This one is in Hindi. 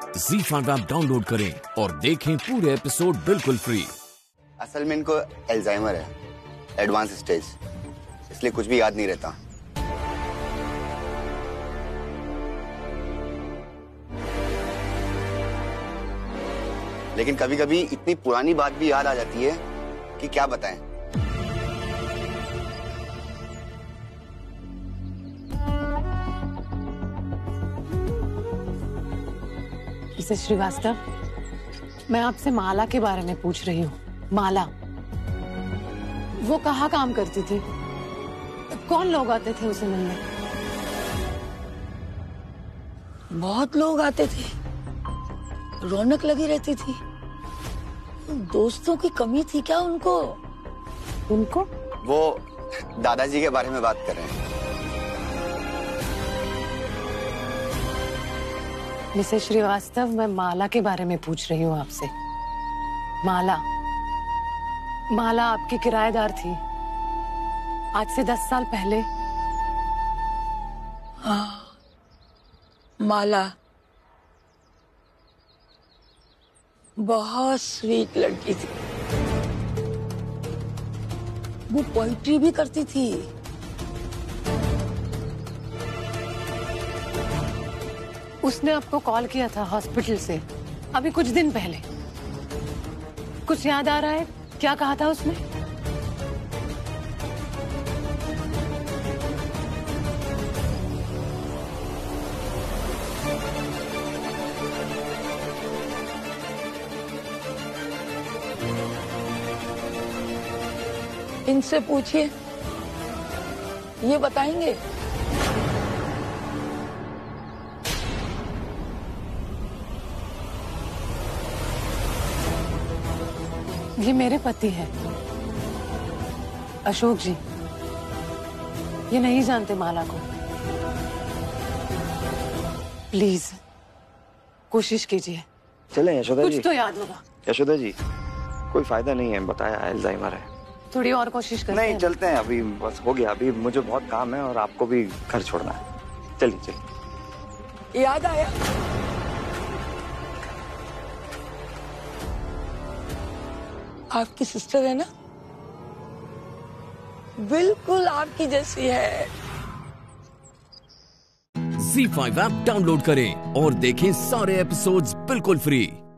ZEE5 ऐप डाउनलोड करें और देखें पूरे एपिसोड बिल्कुल फ्री। असल में इनको अल्जाइमर है, एडवांस स्टेज, इसलिए कुछ भी याद नहीं रहता। लेकिन कभी कभी इतनी पुरानी बात भी याद आ जाती है कि क्या बताएं। मिसेस श्रीवास्तव, मैं आपसे माला के बारे में पूछ रही हूँ। माला, वो कहाँ काम करती थी? कौन लोग आते थे उसे मिलने? बहुत लोग आते थे, रौनक लगी रहती थी। दोस्तों की कमी थी क्या उनको? उनको? वो दादाजी के बारे में बात कर रहे हैं। मिसेस श्रीवास्तव, मैं माला के बारे में पूछ रही हूँ आपसे। माला आपकी किराएदार थी आज से 10 साल पहले। हाँ, माला बहुत स्वीट लड़की थी। वो पोइट्री भी करती थी। उसने आपको कॉल किया था हॉस्पिटल से अभी कुछ दिन पहले। कुछ याद आ रहा है? क्या कहा था उसने? इनसे पूछिए, ये बताएंगे। ये मेरे पति हैं, अशोक जी। ये नहीं जानते माला को। प्लीज कोशिश कीजिए। चलें यशोदा जी। कुछ तो याद होगा। यशोदा जी, कोई फायदा नहीं है, बताया अल्जाइमर है। थोड़ी और कोशिश करते नहीं, हैं। चलते हैं, अभी बस हो गया। अभी मुझे बहुत काम है और आपको भी घर छोड़ना है। चलिए चलिए। याद आया? आपकी सिस्टर है ना? बिल्कुल आपकी जैसी है। ZEE5 ऐप डाउनलोड करें और देखें सारे एपिसोड्स बिल्कुल फ्री।